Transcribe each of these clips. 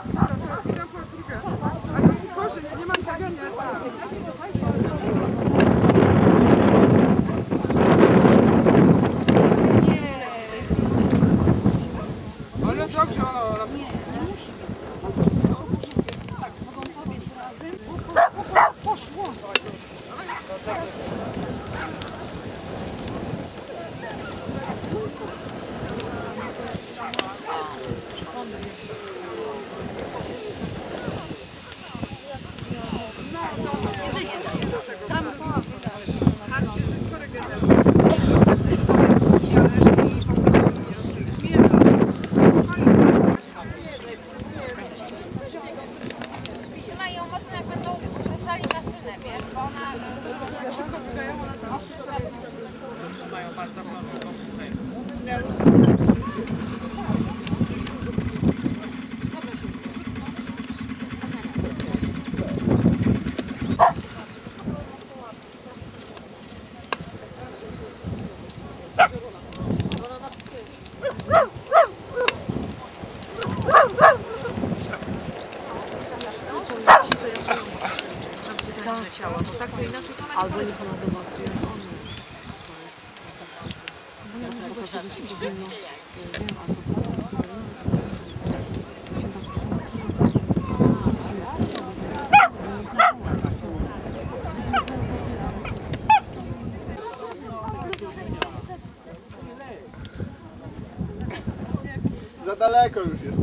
Ale dobrze, ona... Mogą pobiec razem. Poszło! Trzymają mocno, jak będą ruszali maszynę, wiesz, bo ona... Szybko biegają, ona to... Trzymają bardzo mocno. Ciała, bo tak to inaczej albo nie załadowała. Za daleko już jest.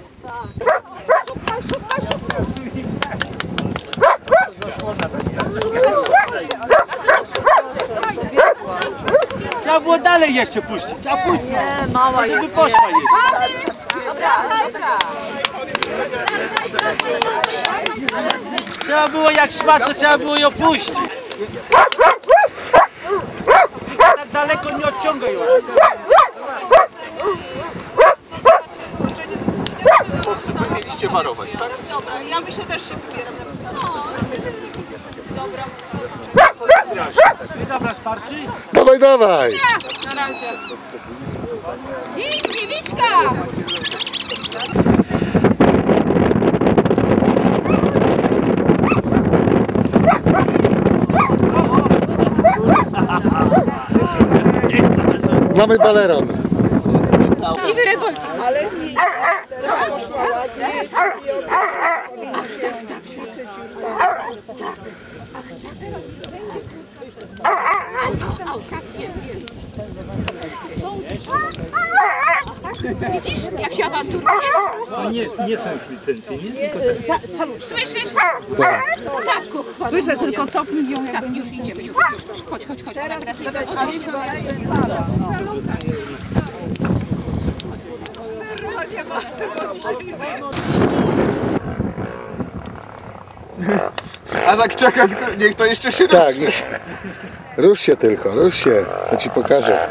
Trzeba było dalej jeszcze puścić, a puścić. Nie, mała Żeby jest. poszła jeszcze. Trzeba było jak szła, to trzeba było ją puścić. Tak daleko nie odciągaj ją. Mieliście warować, tak? Dobra, ja myślę też się wybieram. Dobra. Dobra, starczy? Dawaj, dawaj! Na razie. Idź, Wiczka! Mamy baleron. Prawdziwy rewolwer. Ale nie, poszła ładnie i powinniście ćwiczyć już tam. Widzisz, jak się awanturuje? No nie są już licencje, nie? Słyszysz? Tak. Tak, kuchwa. Słyszę, tylko cofnij ją. Tak, już idziemy, już. Chodź. Ona teraz nie A tak czeka, niech to jeszcze się tak, rusz się tylko, rusz się, to ci pokażę.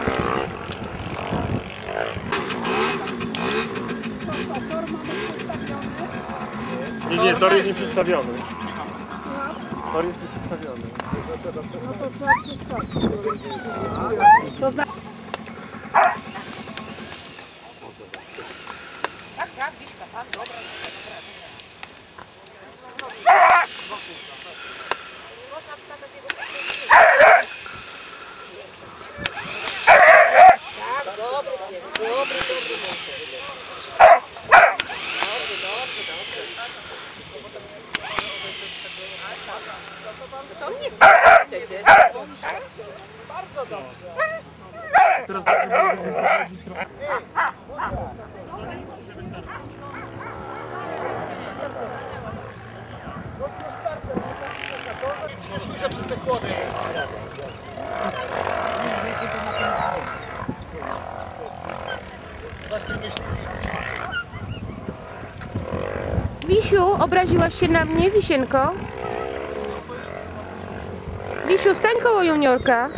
Nie, tor jest nieprzestawiony. Tor jest nieprzestawiony. No to trzeba przestawić. Tak, Wiczka, tak, dobra. Muszę przez te kłody. Wisiu, obraziłaś się na mnie, Wisienko? Wisiu, stań koło juniorka.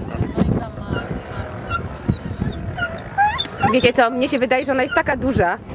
Wiecie co, mnie się wydaje, że ona jest taka duża.